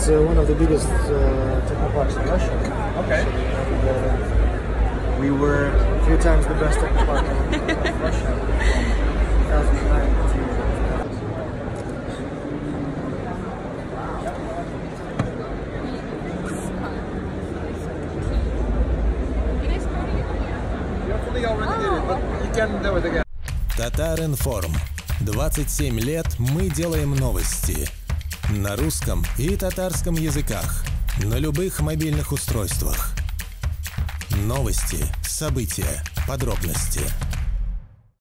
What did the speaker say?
one of the biggest techno parks in Russia. Okay. We were a few times the best techno park in Russia. 2009. Hopefully already did it, but you can do it again. Татаринформ. 27 лет мы делаем новости. На русском и татарском языках. На любых мобильных устройствах. Новости, события, подробности.